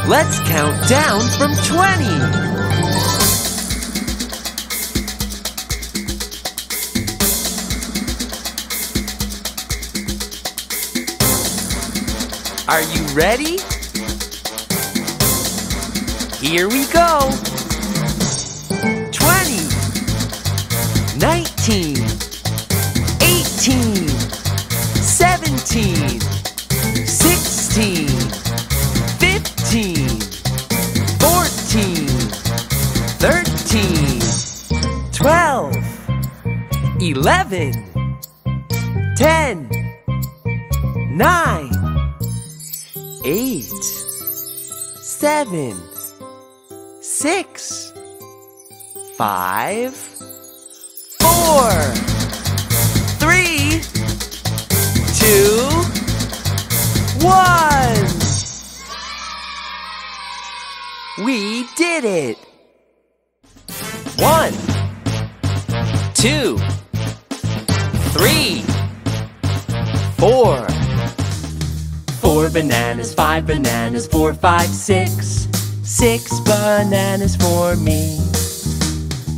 Let's count down from 20. Are you ready? Here we go. 20, 19, 18, 17, 16, 15, 14, 13, 12, 11, 10, 9, 8, 7, 6, 5, 4, 3, 2, 1. We did it! 1, 2, 3, 4. 4 bananas, 5 bananas, 4, 5, 6. 6 bananas for me.